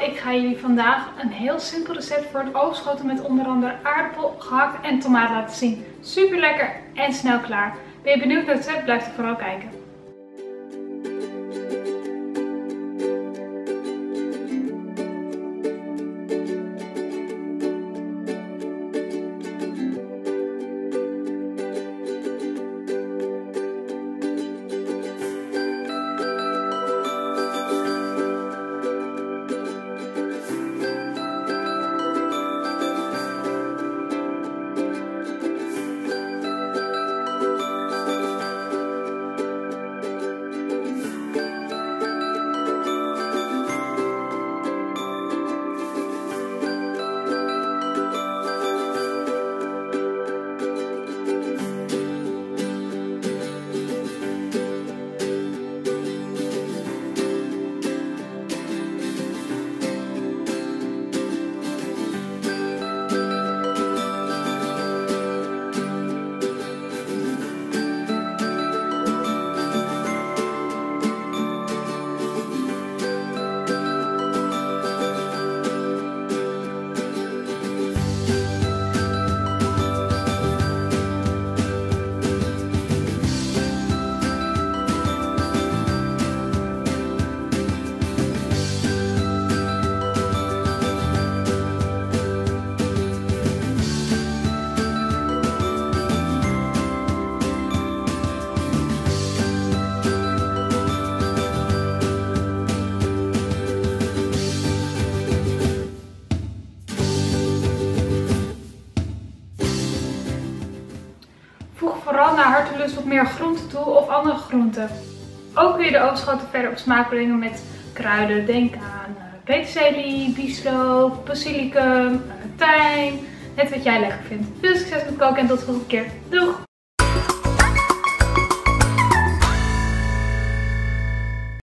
ik ga jullie vandaag een heel simpel recept voor het overschoten met onder andere aardappel, gehakt en tomaat laten zien. Super lekker en snel klaar. Ben je benieuwd naar het recept? Blijf er vooral kijken. Voeg vooral naar hartelust wat meer groenten toe of andere groenten. Ook kun je de overschoten verder op smaak brengen met kruiden. Denk aan peterselie, bieslook, basilicum, thyme. Net wat jij lekker vindt. Veel succes met koken en tot de volgende keer. Doeg!